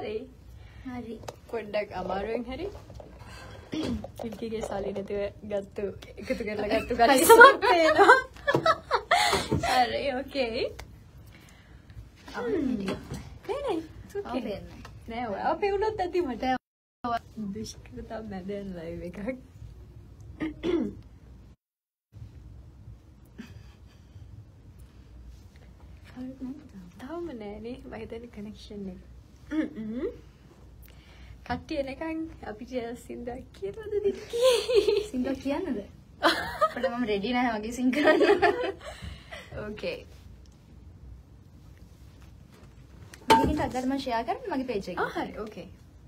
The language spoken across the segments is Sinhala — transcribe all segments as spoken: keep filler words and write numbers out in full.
හරි. හරි. පොඩ්ඩක් අමාරුවෙන් හරි. පිල්කිගේ සාලේ නැතුව ගත්තු එකතු කරලා ගත්තු කලිසමක් පේනවා. හරි ඕකේ. නෑ නෑ ඕකේ. නෑ ඔයා පෙවුනොත් ඇති මට. දුෂ්කරතා මැදෙන් ලයිව් එකක්. තාම නෑනේ මම හිතන්නේ කනෙක්ෂන් එක. කට්ටිය එනකන් අපිට සින්දුවක් කියලාද දික්කි? සින්දුවක් කියන්නද? අපිට මම රෙඩි නැහැ වගේ සින් කරන්න. ඕකේ. මම ලින්ක් අදට මම ෂෙයා කරන්න මගේ page එකේ. ආ හරි ඕකේ.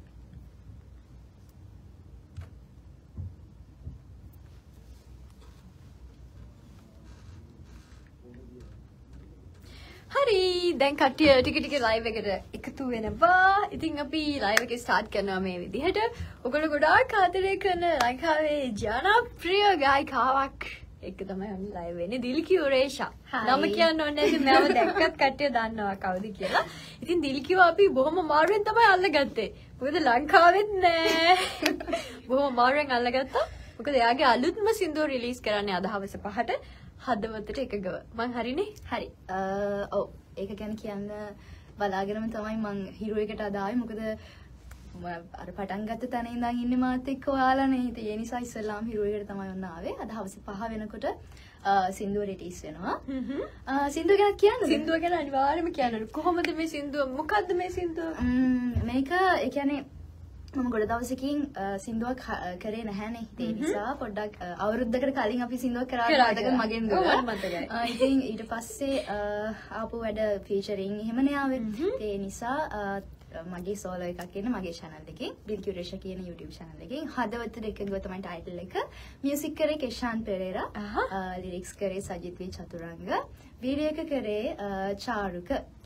හරි දැන් කට්ටිය ටික ටික ලයිව් එකට එකතු වෙනවා. ඉතින් අපි ලයිව් එක ස්ටාර්ට් කරනවා මේ විදිහට. ඔයගොල්ලෝ ගොඩාක් ආදරය කරන ලංකාවේ ජනප්‍රිය ගායිකාවක් එක්ක තමයි අපි ලයිව් වෙන්නේ. දිල්කි උරේෂා. නම කියන්න ඕනේ නැති මම දැක්කත් කට්ටිය දන්නවා කවුද කියලා. ඉතින් දිල්කිව අපි බොහොම අමාරුවෙන් තමයි අල්ලගත්තේ. මොකද ලංකාවෙත් නෑ. බොහොම අමාරුවෙන් අල්ලගත්තා. මොකද එයාගේ අලුත්ම සින්දුව රිලීස් කරන්නේ අද හවස පහට. හදවතට එකගව. මං හරිනේ? හරි. ඔව්. ඒක ගැන කියන්න බලාගෙනම තමයි මං හිරු එකට අද ආවේ. මොකද අර පටන් ගත්ත තැන ඉඳන් ඉන්නේ මාත් එක්ක ඔයාලානේ. ඉතින් ඒ නිසා ඉස්සෙල්ලාම හිරු එකට තමයි ඔන්න ආවේ. අද හවස පහ වෙනකොට සින්දුව රිලීස් වෙනවා. හ්ම්. සින්දුව ගැන කියන්නද? සින්දුව ගැන අනිවාර්යයෙන්ම කියන්න. කොහොමද මේ සින්දුව? මොකද්ද මේ සින්දුව? මේක ඒ කියන්නේ මම ගොඩ දවසකින් සින්දුවක් කරේ නැහැනේ. ඒ නිසා පොඩ්ඩක් අවුරුද්දකට කලින් අපි සින්දුවක් කරා මතක මගෙන් දුර. මතකයි. ඉතින් ඊට පස්සේ ආපු වැඩ ෆීචරින් එහෙමනේ ආවේ. ඒ නිසා මගේ සෝලෝ එකක් ඉන්න මගේ channel එකකින් දිල්කි උරේෂා කියන YouTube channel එකකින් හදවතට එකගව තමයි title එක. music කරේ කෙෂාන් පෙරේරා. lyrics කරේ සජිත් වී චතුරංග. වීඩියෝ එක කරේ චාරුක.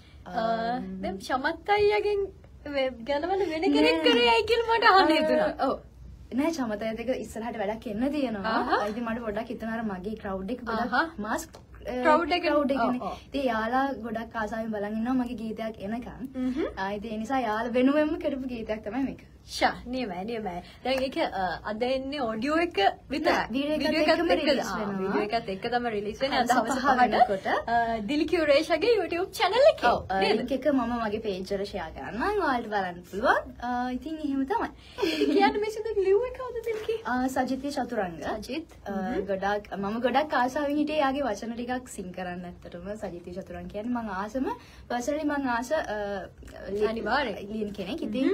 දැන් චමත් අයියාගෙන් ගැලවල වෙන කෙනෙක් කරේ අය කියලා මට අහන්න හිතුණා. ඔව්. නෑ චමතය දෙක ඉස්සරහට වැඩක් එන්න තියෙනවා. ඉතින් මට පොඩ්ඩක් හිතන අර මගේ crowd එක ගොඩක් මාස් crowd එක crowd එකනේ. ඉතින් යාලා ගොඩක් ආසාවෙන් බලන් ඉන්නවා මගේ ගීතයක් එනකන්. ආ ඉතින් ඒ නිසා යාලා වෙනුවෙන්ම කරපු ගීතයක් තමයි මේක. ෂා නියමයි නියමයි. දැන් ඒක අද එන්නේ ඔඩියෝ එක විතර. වීඩියෝ එකත් රිලීස් වෙනවා. වීඩියෝ එකත් එක්ක තමයි රිලීස් වෙන්නේ අද හවස පහකට. දිල්කි උරේෂාගේ YouTube channel එකේ. ඔව්. ලින්ක් එක මම මගේ page වල share කරනවා. ඔයාලට බලන්න පුළුවන්. ඉතින් එහෙම තමයි. ඉතින් කියන්නේ මේ සින්දුව ලිව්වේ කවුද දිල්කි? සජිත් චතුරංග. සජිත්. ගොඩක් මම ගොඩක් ආසාවෙන් හිටියේ යාගේ වචන ටිකක් සිං කරන්න ඇත්තටම සජිත් චතුරංග කියන්නේ මම ආසම personally මම ආස අනිවාර්යයෙන් ලියන කෙනෙක්. ඉතින්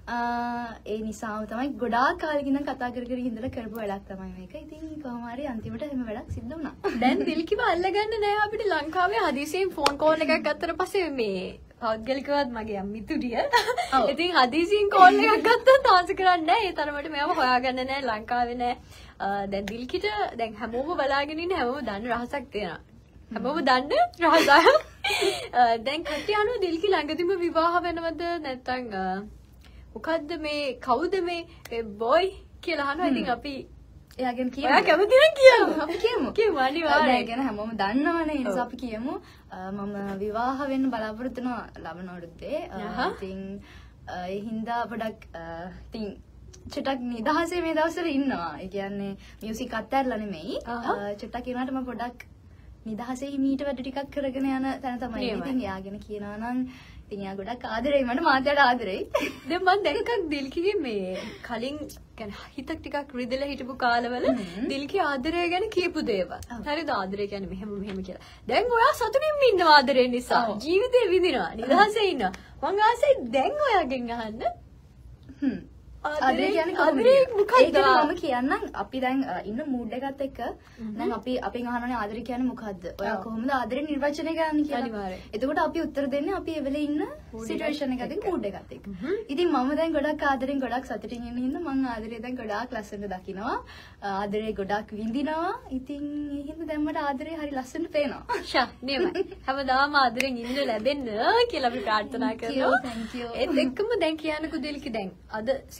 ඒ නිසාම තමයි ගොඩාක් කාලෙකින් ඉඳන් කතා කර කර ඉඳලා කරපු වැඩක් තමයි මේක. ඉතින් කොහොම හරි අන්තිමට එහෙම වැඩක් සිද්ධ වුණා. දැන් දිල්කිව අල්ලගන්න නෑ අපිට ලංකාවේ හදිසියෙන් ෆෝන් කෝල් එකක් ගත්තට පස්සේ මේ පෞද්ගලිකවත් මගේ අම්මිතුරිය. ඉතින් හදිසියෙන් කෝල් එකක් ගත්තොත් ආන්සර් කරන්නේ නෑ. ඒ තරමට මේව හොයාගන්න නෑ ලංකාවේ නෑ. දැන් දිල්කිට දැන් හැමෝම බලාගෙන ඉන්න හැමෝම දන්න රහසක් තියෙනවා. හැමෝම දන්න රහසක්. දැන් කට්ටිය අනුව දිල්කි ළඟදිම විවාහ වෙනවද නැත්නම් මොකද්ද මේ කවුද මේ බොයි කියලා අහනවා. ඉතින් අපි එයාගෙන් කියමු. ඔයා කැමති නම් කියමු. අපි කියමු. කියමු අනිවාර්යයෙන්. ඒ කියන්නේ හැමෝම දන්නවනේ. ඒ නිසා අපි කියමු. මම විවාහ වෙන්න බලාපොරොත්තු වෙනවා ලබන අවුරුද්දේ. ඉතින් ඒ හින්දා පොඩක් ඉතින් චුට්ටක් නිදහසේ මේ දවස්වල ඉන්නවා. ඒ කියන්නේ මියුසික් අත්හැරලා නෙමෙයි. චුට්ටක් කියනවාට මම පොඩක් නිදහසේ මීට වැඩ ටිකක් කරගෙන යන තැන තමයි. ඉතින් එයාගෙන කියනවා නම් ඉතින් එයා ගොඩක් ආදරෙයි මට මාත්‍යට ආදරෙයි. දැන් මම දැක්කක් දිල්කිගේ මේ කලින් කියන්නේ හිතක් ටිකක් රිදලා හිටපු කාලවල දිල්කි ආදරය ගැන කියපු දේවල්. හරිද ආදරය කියන්නේ මෙහෙම මෙහෙම කියලා. දැන් ඔයා සතුටින් ඉන්නවා ආදරය නිසා. ජීවිතේ විඳිනවා. නිදහසේ ඉන්නවා. මං ආසයි දැන් ඔයාගෙන් අහන්න. හ්ම්. ආදරේ කියන්නේ කොහොමද? ඒක මම කියන්නම් අපි දැන් ඉන්න මූඩ් එකත් එක්ක දැන් අපි අපෙන් අහනවානේ ආදරේ කියන්නේ මොකද්ද? ඔයා කොහොමද ආදරේ නිර්වචනය කරන්නේ කියලා. අනිවාර්යයෙන්. එතකොට අපි උත්තර දෙන්නේ අපි ඒ වෙලේ ඉන්න සිටුේෂන් එකත් එක්ක මූඩ් එකත් එක්ක. ඉතින් මම දැන් ගොඩක් ආදරෙන් ගොඩක් සතුටින් ඉන්න හින්දා මම ආදරේ දැන් ගොඩාක් ලස්සනට දකිනවා. ආදරේ ගොඩක් විඳිනවා. ඉතින් ඒ හින්දා දැන් මට ආදරේ හරි ලස්සනට පේනවා. ෂා නියමයි. හැමදාම ආදරෙන් ඉන්න ලැබෙන්න කියලා අපි ප්‍රාර්ථනා කරනවා. thank you. ඒත් එක්කම දැන් කියන්නකෝ දිල්කි දැන් අද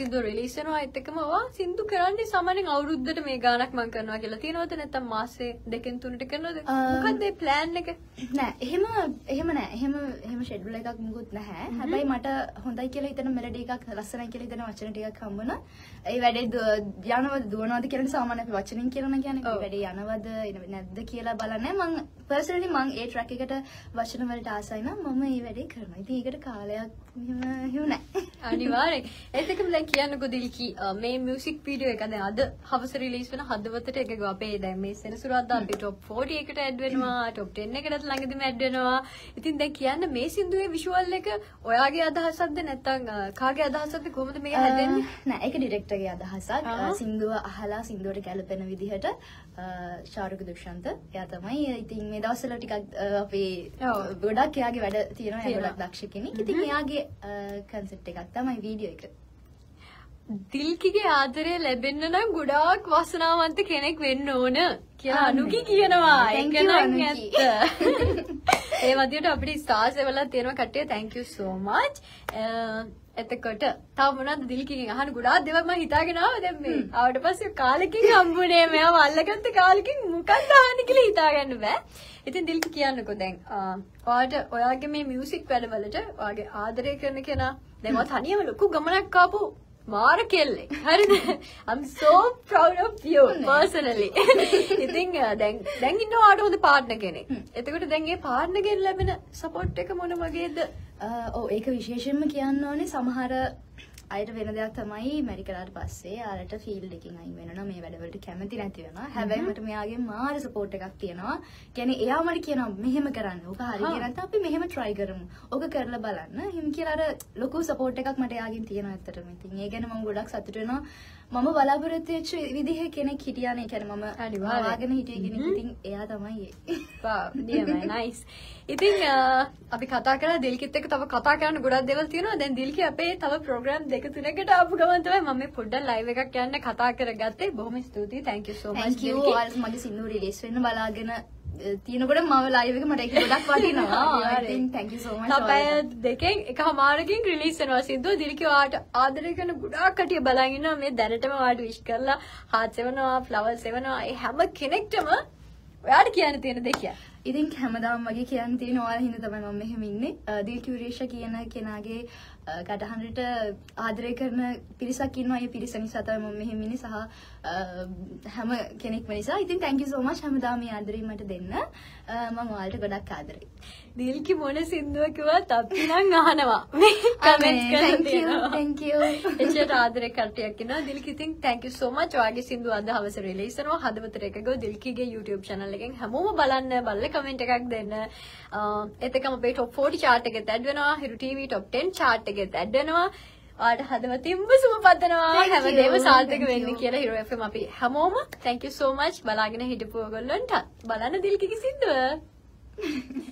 සින්දුව රිලීස් වෙනවා ඒත් එක්කම ඔයා සින්දු කරන්නේ සාමාන්‍යයෙන් අවුරුද්දට මේ ගාණක් මම කරනවා කියලා තියෙනවද නැත්නම් මාසේ දෙකෙන් තුනට කරනවද මොකක්ද ඒ ප්ලෑන් එක නෑ එහෙම එහෙම නෑ එහෙම එහෙම ෂෙඩියුල් එකක් මුකුත් නැහැ හැබැයි මට හොඳයි කියලා හිතන මෙලඩි එකක් ලස්සනයි කියලා හිතන වචන ටිකක් හම්බුණා ඒ වැඩේ යනවද දුවනවද කියලා සාමාන්‍ය අපි වචනින් කියනවා කියන්නේ ඒ වැඩේ යනවද නැද්ද කියලා බලන්නේ මම පර්සනලි මම ඒ ට්‍රැක් එකට වචන වලට ආසයි නම් මම මේ වැඩේ කරනවා ඉතින් ඒකට කාලයක් එහෙම එහෙම නෑ අනිවාර්යෙන් ඒත් එක්කම දැන් කියන්නකෝ දිල්කි මේ මියුසික් වීඩියෝ එක දැන් අද හවස රිලීස් වෙන හදවතට එක ගෝ අපේ දැන් මේ සෙනසුරාදා අපි টොප් ෆෝර්ටි එකට ඇඩ් වෙනවා টොප් ටෙන් එකටත් ළඟදිම ඇඩ් වෙනවා ඉතින් දැන් කියන්න මේ සින්දුවේ විෂුවල් එක ඔයාගේ අදහසක්ද නැත්නම් කාගේ අදහසක්ද කොහොමද මේක හැදෙන්නේ නෑ ඒක ඩිරෙක්ටර්ගේ අදහසක් සින්දුව අහලා සින්දුවට ගැලපෙන විදිහට ශාරුක දුෂ්යන්ත එයා තමයි ඉතින් මේ දවස්වල ටිකක් අපි ගොඩක් එයාගේ වැඩ තියෙනවා එයා ගොඩක් දක්ෂ කෙනෙක් ඉතින් එයාගේ කන්සෙප්ට් එකක් තමයි වීඩියෝ එක දිල්කිගේ ආදරය ලැබෙන්න නම් ගොඩාක් වාසනාවන්ත කෙනෙක් වෙන්න ඕන කියලා අනුකි කියනවා ඒක නම් ඇත්ත ඒ වදියට අපිට ස්ටාර්ස් එවලා තියෙනවා කට්ටිය thank you so much එතකොට තව මොනවද දිල්කිගෙන් අහන්න ගොඩාක් දේවල් මම හිතාගෙන ආවා දැන් මේ ආවට පස්සේ කාලෙකින් හම්බුනේ මෙයාව අල්ලගත්ත කාලෙකින් මොකක්ද අහන්න කියලා හිතාගන්න බෑ ඉතින් දිල්කි කියන්නකෝ දැන් ඔයාට ඔයාගේ මේ මියුසික් වැඩවලට ඔයාගේ ආදරය කරන කෙනා දැන් ඔයා තනියම ලොකු ගමනක් ආපු මාර කෙල්ලෙක් හරිද I'm so proud of you personally ඉතින් දැන් දැන් ඉන්න ඔයාට හොඳ පාර්ට්නර් කෙනෙක් එතකොට දැන් මේ පාර්ට්නර් ගෙන් ලැබෙන සපෝට් එක මොන වගේද ඔව් ඒක විශේෂයෙන්ම කියන්න ඕනේ සමහර අයට වෙන දෙයක් තමයි මැරි කරාට පස්සේ ආරට ෆීල්ඩ් එකකින් අයින් වෙනවා මේ වැඩවලට කැමති නැති වෙනවා හැබැයි මට මෙයාගේ මාර සපෝට් එකක් තියෙනවා කියන්නේ එයා මට කියනවා මෙහෙම කරන්න ඕක හරියට නැත්නම් අපි මෙහෙම try කරමු ඕක කරලා බලන්න එහෙම කියලා අර ලොකු සපෝට් එකක් මට එයාගෙන් තියෙනවා ඇත්තටම ඉතින් ඒ ගැන මම ගොඩක් සතුටු වෙනවා මම බලාපොරොත්තු වෙච්ච විදිහේ කෙනෙක් හිටියානේ කියන්නේ මම අනිවාර්යයෙන් හිටිය කෙනෙක් ඉතින් එයා තමයි ඒ වා නියමයි නයිස් ඉතින් අපි කතා කරලා දිල්කිත් එක්ක තව කතා කරන්න ගොඩක් දේවල් තියෙනවා දැන් දිල්කි අපේ තව ප්‍රෝග්‍රෑම් දෙක තුනකට ආපු ගමන් තමයි මම මේ පොඩ්ඩක් ලයිව් එකක් යන්න කතා කරගත්තේ බොහොම ස්තුතියි thank you so much thank you ඔයාලට මගේ සින්දුව රිලීස් වෙන්න බලාගෙන තියෙනකොට මම ලයිව් එක මට ඒක ගොඩක් වටිනවා ඉතින් thank you so much අපේ දෙකෙන් එකමාරකින් රිලීස් වෙනවා සින්දුව දිල්කි ඔයාට ආදරය කරන ගොඩාක් කටිය බලන් ඉන්නවා මේ දැනටම ඔයාට විශ් කරලා හાર્ට් සෙවනවා ෆ්ලවර්ස් සෙවනවා ඒ හැම කෙනෙක්ටම ඔයාට කියන්න තියෙන දේ කියන්න ඉතින් හැමදාම වගේ කියන්න තියෙන ඔයාලා හින්දා තමයි මම මෙහෙම ඉන්නේ දිල්කි උරේෂා කියන කෙනාගේ කටහඬට ආදරය කරන පිරිසක් ඉන්නවා ඒ පිරිස නිසා තමයි මම මෙහෙම ඉන්නේ සහ හැම කෙනෙක්ම නිසා ඉතින් thank you so much හැමදාම මේ ආදරේ මට දෙන්න මම ඔයාලට ගොඩක් ආදරෙයි දිල්කි මොන සින්දුව කිව්වත් අපි නම් අහනවා මේ කමෙන්ට්ස් කරලා තියෙනවා thank you එච්චර ආදරේ කට්ටියක් ඉන්නවා දිල්කි ඉතින් thank you so much ඔයාගේ සින්දුව අද හවස රිලීස් වෙනවා හදවතට එකගෝ දිල්කිගේ YouTube channel එකෙන් හැමෝම බලන්න බලලා කමෙන්ට් එකක් දෙන්න එතකම අපේ top forty chart එකෙත් ඇඩ් වෙනවා Hiru T V top ten chart එකෙත් ඇඩ් වෙනවා ඔයාට හදවතින්ම සුබ පතනවා හැමදේම සාර්ථක වෙන්න කියලා හිරු F M අපි හැමෝම thank you so much බලාගෙන හිටපු ඔයගොල්ලන්ට බලන්න දිල්කිගේ සින්දුව